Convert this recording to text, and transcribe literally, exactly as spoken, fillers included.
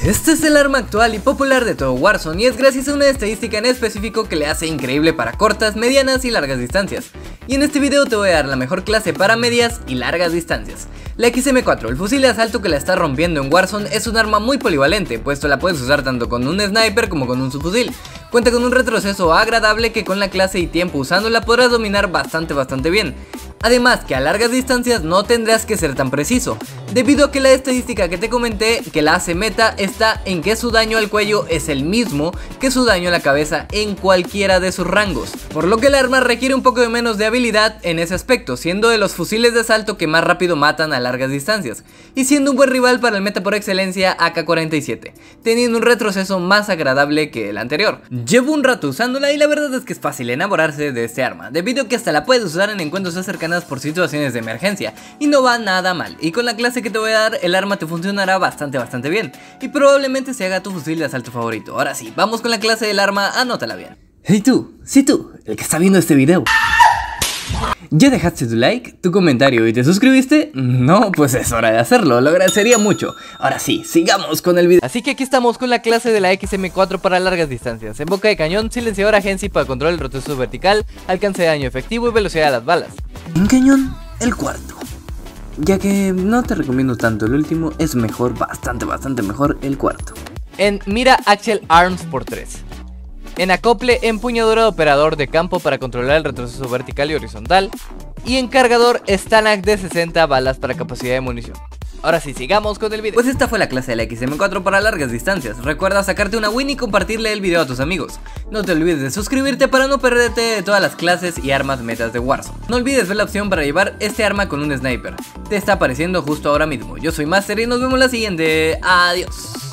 Este es el arma actual y popular de todo Warzone y es gracias a una estadística en específico que le hace increíble para cortas, medianas y largas distancias. Y en este video te voy a dar la mejor clase para medias y largas distancias. La X M cuatro, el fusil de asalto que la está rompiendo en Warzone, es un arma muy polivalente, puesto la puedes usar tanto con un sniper como con un subfusil. Cuenta con un retroceso agradable que con la clase y tiempo usándola podrás dominar bastante bastante bien. Además que a largas distancias no tendrás que ser tan preciso, debido a que la estadística que te comenté que la hace meta está en que su daño al cuello es el mismo que su daño a la cabeza en cualquiera de sus rangos, por lo que el arma requiere un poco de menos de habilidad en ese aspecto, siendo de los fusiles de asalto que más rápido matan a largas distancias, y siendo un buen rival para el meta por excelencia A K cuarenta y siete, teniendo un retroceso más agradable que el anterior. Llevo un rato usándola y la verdad es que es fácil enamorarse de este arma, debido a que hasta la puedes usar en encuentros cercanos por situaciones de emergencia y no va nada mal, y con la clase que te voy a dar el arma te funcionará bastante bastante bien y probablemente se haga tu fusil de asalto favorito. Ahora sí, vamos con la clase del arma, anótala bien. Hey tú, sí tú, el que está viendo este video, ¿ya dejaste tu like, tu comentario y te suscribiste? No, pues es hora de hacerlo, lo agradecería mucho. Ahora sí, sigamos con el video. Así que aquí estamos con la clase de la X M cuatro para largas distancias. En boca de cañón, silenciador agencia para control del retroceso vertical, alcance de daño efectivo y velocidad de las balas. En cañón, el cuarto. Ya que no te recomiendo tanto el último, es mejor, bastante bastante mejor el cuarto. En mira Axel Arms por tres. En acople, empuñadura de operador de campo para controlar el retroceso vertical y horizontal. Y en cargador, Stanag de sesenta balas para capacidad de munición. Ahora sí, sigamos con el video. Pues esta fue la clase de la X M cuatro para largas distancias. Recuerda sacarte una win y compartirle el video a tus amigos. No te olvides de suscribirte para no perderte de todas las clases y armas metas de Warzone. No olvides ver la opción para llevar este arma con un sniper. Te está apareciendo justo ahora mismo. Yo soy Master y nos vemos la siguiente. Adiós.